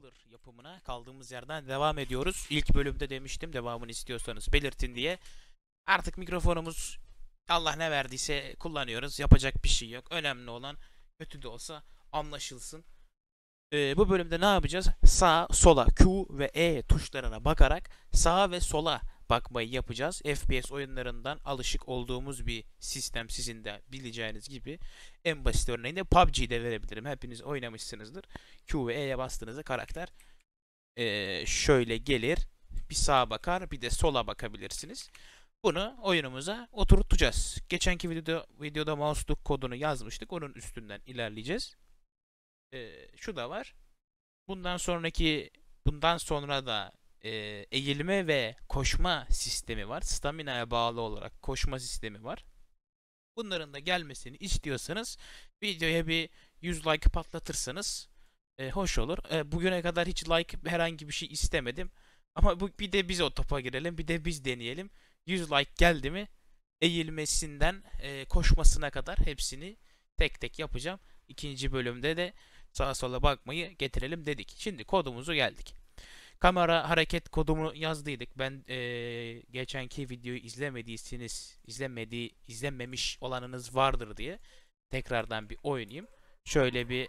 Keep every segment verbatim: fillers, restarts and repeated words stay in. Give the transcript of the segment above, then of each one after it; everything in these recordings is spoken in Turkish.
Controller yapımına kaldığımız yerden devam ediyoruz. İlk bölümde demiştim devamını istiyorsanız belirtin diye. Artık mikrofonumuz Allah ne verdiyse kullanıyoruz. Yapacak bir şey yok. Önemli olan kötü de olsa anlaşılsın. Ee, bu bölümde ne yapacağız? Sağ, sola, Q ve E tuşlarına bakarak sağa ve sola bakmayı yapacağız. F P S oyunlarından alışık olduğumuz bir sistem, sizin de bileceğiniz gibi. En basit örneğini de P U B G'de verebilirim. Hepiniz oynamışsınızdır. Q ve E'ye bastığınızda karakter ee, şöyle gelir. Bir sağa bakar, bir de sola bakabilirsiniz. Bunu oyunumuza oturtacağız. Geçenki videoda, videoda mouse'luk kodunu yazmıştık. Onun üstünden ilerleyeceğiz. Ee, şu da var. Bundan sonraki bundan sonra da e, eğilme ve koşma sistemi var. Stamina'ya bağlı olarak koşma sistemi var. Bunların da gelmesini istiyorsanız videoya bir yüz like patlatırsanız e, hoş olur. E, bugüne kadar hiç like herhangi bir şey istemedim. Ama bu, bir de biz o topa girelim, bir de biz deneyelim. yüz like geldi mi eğilmesinden e, koşmasına kadar hepsini tek tek yapacağım. İkinci bölümde de sağa sola bakmayı getirelim dedik. Şimdi kodumuzu geldik. Kamera hareket kodumu yazdıydık. Ben ee, geçenki videoyu izlemediyseniz, izlemedi, izlememiş olanınız vardır diye tekrardan bir oynayayım. Şöyle bir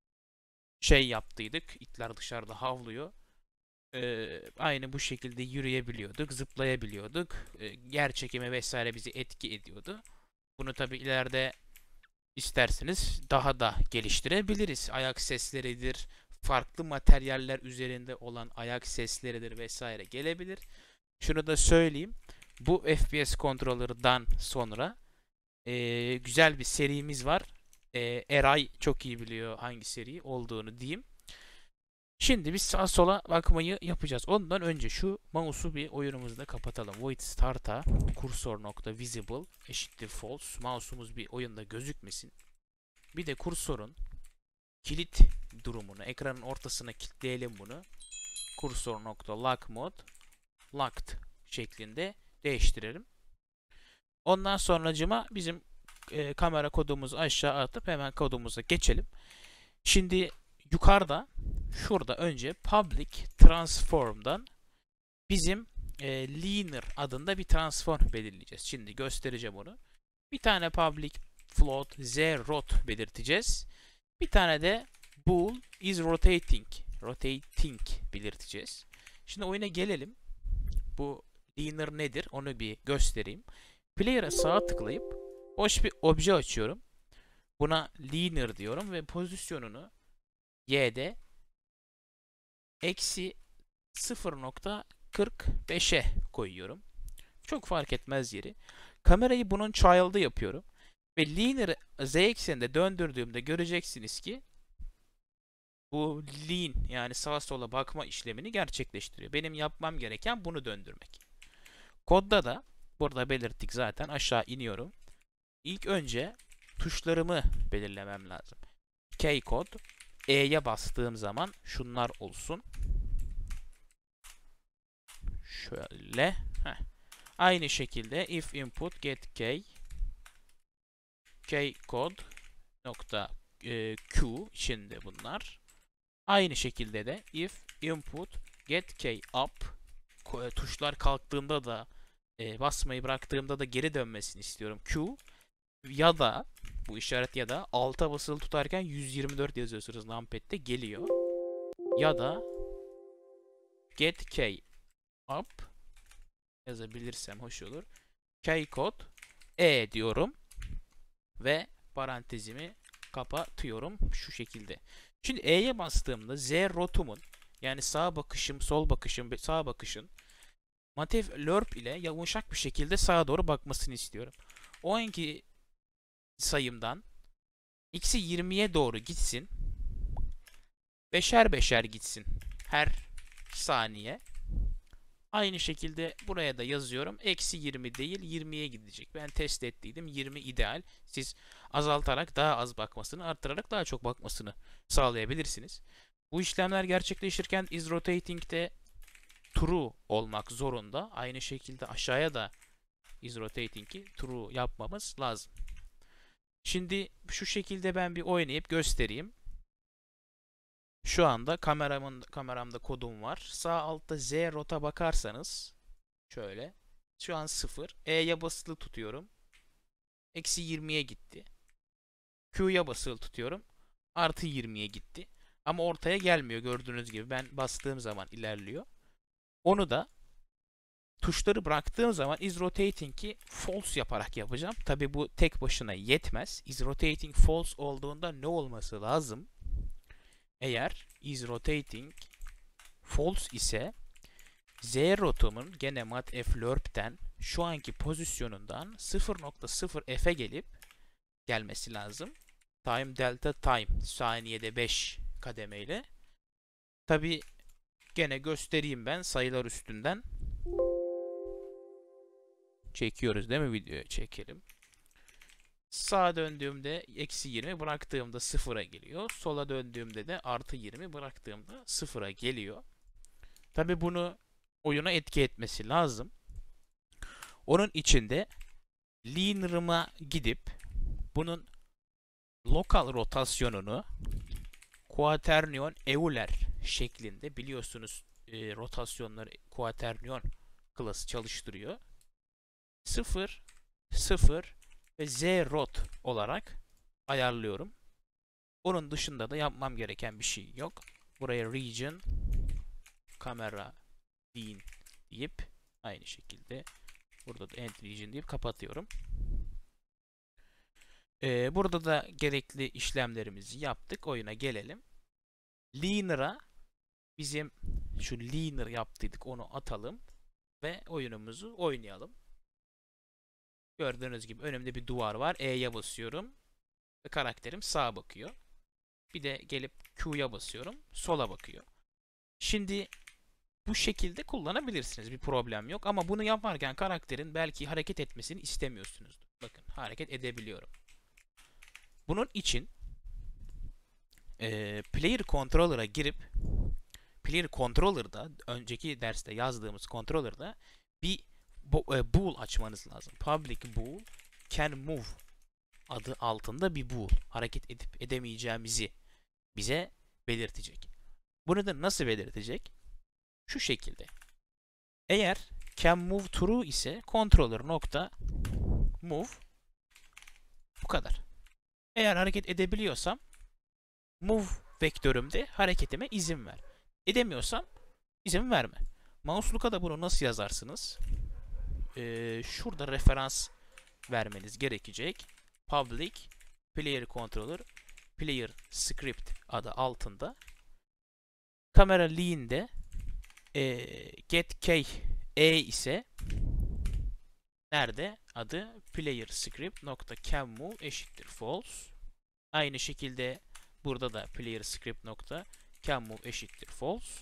şey yaptıydık. İtler dışarıda havlıyor. Ee, aynı bu şekilde yürüyebiliyorduk, zıplayabiliyorduk. Ee, yer çekimi vesaire bizi etki ediyordu. Bunu tabi ileride isterseniz daha da geliştirebiliriz. Ayak sesleridir, farklı materyaller üzerinde olan ayak sesleridir vesaire gelebilir. Şunu da söyleyeyim. Bu F P S Controller'dan sonra e, güzel bir serimiz var. E, Eray çok iyi biliyor hangi seri olduğunu diyeyim. Şimdi biz sağa sola bakmayı yapacağız. Ondan önce şu mouse'u bir oyunumuzda kapatalım. Void start'a cursor.visible eşittir false. Mouse'umuz bir oyunda gözükmesin. Bir de kursorun kilit durumunu ekranın ortasına kilitleyelim bunu. Cursor.lock mode locked şeklinde değiştirelim. Ondan sonracıma bizim e, kamera kodumuzu aşağı atıp hemen kodumuza geçelim. Şimdi yukarıda şurada önce public transform'dan bizim e, linear adında bir transform belirleyeceğiz. Şimdi göstereceğim onu. Bir tane public float z rot belirteceğiz. Bir tane de bool is rotating rotating belirteceğiz. Şimdi oyuna gelelim. Bu linear nedir onu bir göstereyim. Player'a sağa tıklayıp boş bir obje açıyorum. Buna linear diyorum ve pozisyonunu y'de eksi sıfır nokta kırk beşe koyuyorum. Çok fark etmez yeri. Kamerayı bunun child'ı yapıyorum. Ve linear z ekseninde döndürdüğümde göreceksiniz ki bu lean yani sağa sola bakma işlemini gerçekleştiriyor. Benim yapmam gereken bunu döndürmek. Kodda da burada belirttik zaten aşağı iniyorum. İlk önce tuşlarımı belirlemem lazım. K kod E'ye bastığım zaman şunlar olsun. Şöyle. Heh. Aynı şekilde if input get k k kod nokta e, q içinde bunlar. Aynı şekilde de if input get k up tuşlar kalktığında da e, basmayı bıraktığımda da geri dönmesini istiyorum. Q ya da bu işaret ya da alta basılı tutarken yüz yirmi dört yazıyorsunuz numpad'de geliyor. Ya da get k up yazabilirsem hoş olur. K kod E diyorum ve parantezimi kapatıyorum şu şekilde. Şimdi E'ye bastığımda Z rotumun yani sağ bakışım, sol bakışım, sağ bakışın Mativ Lerp ile yumuşak bir şekilde sağa doğru bakmasını istiyorum. O anki sayımdan x'i yirmiye doğru gitsin. Beşer beşer gitsin her saniye. Aynı şekilde buraya da yazıyorum. Eksi yirmi değil yirmiye gidecek. Ben test ettiydim. yirmi ideal. Siz azaltarak daha az bakmasını, arttırarak daha çok bakmasını sağlayabilirsiniz. Bu işlemler gerçekleşirken is rotating'de true olmak zorunda. Aynı şekilde aşağıya da is rotating'i true yapmamız lazım. Şimdi şu şekilde ben bir oynayıp göstereyim. Şu anda kameramın kameramda kodum var. Sağ altta Z rota bakarsanız şöyle. Şu an sıfır. E'ye basılı tutuyorum. Eksi yirmiye gitti. Q'ya basılı tutuyorum. Artı yirmiye gitti. Ama ortaya gelmiyor gördüğünüz gibi. Ben bastığım zaman ilerliyor. Onu da tuşları bıraktığım zaman is rotating'i false yaparak yapacağım. Tabi bu tek başına yetmez. Is rotating false olduğunda ne olması lazım? Eğer is rotating false ise Z rotumun gene matflurp'ten şu anki pozisyonundan sıfır nokta sıfır F'e gelip gelmesi lazım. Time delta time saniyede beş kademeyle. Tabi gene göstereyim ben sayılar üstünden. Çekiyoruz değil mi, videoya çekelim. Sağa döndüğümde eksi yirmi, bıraktığımda sıfıra geliyor. Sola döndüğümde de artı yirmi, bıraktığımda sıfıra geliyor. Tabi bunu oyuna etki etmesi lazım. Onun içinde linear'ıma gidip bunun lokal rotasyonunu quaternion Euler şeklinde, biliyorsunuz e, rotasyonları quaternion klası çalıştırıyor. sıfır, sıfır ve Z rot olarak ayarlıyorum. Onun dışında da yapmam gereken bir şey yok. Buraya region kamera din deyip aynı şekilde burada da end region deyip kapatıyorum. Ee, burada da gerekli işlemlerimizi yaptık. Oyuna gelelim. Linear'a bizim şu linear yaptıydık, onu atalım ve oyunumuzu oynayalım. Gördüğünüz gibi önümde bir duvar var. E'ye basıyorum ve karakterim sağa bakıyor. Bir de gelip Q'ya basıyorum, sola bakıyor. Şimdi bu şekilde kullanabilirsiniz. Bir problem yok. Ama bunu yaparken karakterin belki hareket etmesini istemiyorsunuz. Bakın hareket edebiliyorum. Bunun için e, Player Controller'a girip Player Controller'da, önceki derste yazdığımız Controller'da bir bool açmanız lazım. Public bool can move adı altında bir bool. Hareket edip edemeyeceğimizi bize belirtecek. Bunu da nasıl belirtecek? Şu şekilde. Eğer can move true ise controller nokta move, bu kadar. Eğer hareket edebiliyorsam move vektörümde hareketime izin ver. Edemiyorsam izin verme. Mouse'luka da bunu nasıl yazarsınız? Ee, şurada referans vermeniz gerekecek. Public player controller player script adı altında. Kamera lean'de e, get key e ise nerede? Adı player script nokta can move eşittir false. Aynı şekilde burada da player script nokta can move eşittir false.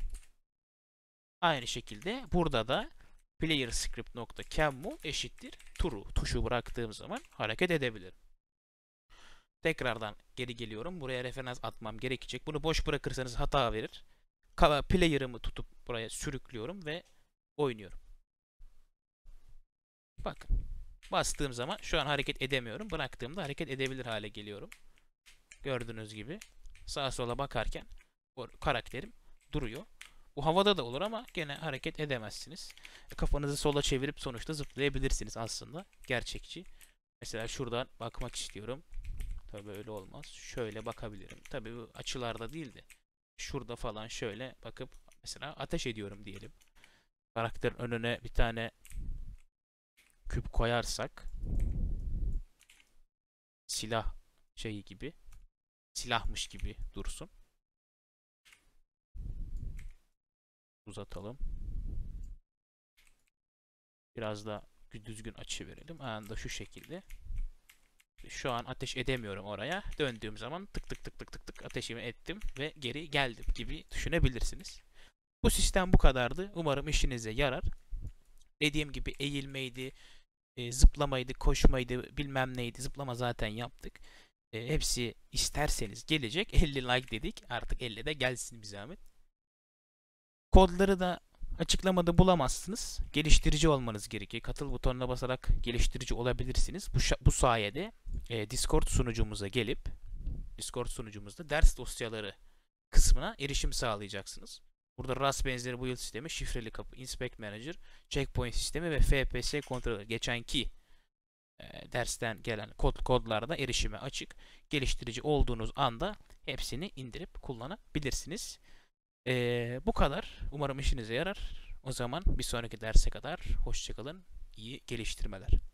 Aynı şekilde burada da player script nokta can move eşittir true. Tuşu bıraktığım zaman hareket edebilirim. Tekrardan geri geliyorum. Buraya referans atmam gerekecek. Bunu boş bırakırsanız hata verir. Player'ımı tutup buraya sürüklüyorum ve oynuyorum. Bakın. Bastığım zaman şu an hareket edemiyorum. Bıraktığımda hareket edebilir hale geliyorum. Gördüğünüz gibi sağa sola bakarken o karakterim duruyor. Bu havada da olur ama gene hareket edemezsiniz. Kafanızı sola çevirip sonuçta zıplayabilirsiniz aslında. Gerçekçi. Mesela şuradan bakmak istiyorum. Tabii öyle olmaz. Şöyle bakabilirim. Tabii bu açılarda değil de şurada falan şöyle bakıp mesela ateş ediyorum diyelim. Karakterin önüne bir tane küp koyarsak silah şeyi gibi, silahmış gibi dursun. Uzatalım. Biraz da düzgün açı verelim. Anında şu şekilde. Şu an ateş edemiyorum oraya. Döndüğüm zaman tık tık tık tık tık tık ateşimi ettim ve geri geldim gibi düşünebilirsiniz. Bu sistem bu kadardı. Umarım işinize yarar. Dediğim gibi eğilmeydi, e, zıplamaydı, koşmaydı, bilmem neydi. Zıplama zaten yaptık. E, hepsi isterseniz gelecek. elli like dedik. Artık elli de gelsin bir zahmet. Kodları da açıklamada bulamazsınız. Geliştirici olmanız gerekiyor. Katıl butonuna basarak geliştirici olabilirsiniz. Bu, bu sayede e, Discord sunucumuza gelip Discord sunucumuzda ders dosyaları kısmına erişim sağlayacaksınız. Burada RAS benzeri build sistemi, şifreli kapı, inspect manager, checkpoint sistemi ve F P S kontrolü. Geçenki e, dersten gelen kod kodlarda erişime açık. Geliştirici olduğunuz anda hepsini indirip kullanabilirsiniz. E, bu kadar. Umarım işinize yarar. O zaman bir sonraki derse kadar hoşçakalın. İyi geliştirmeler.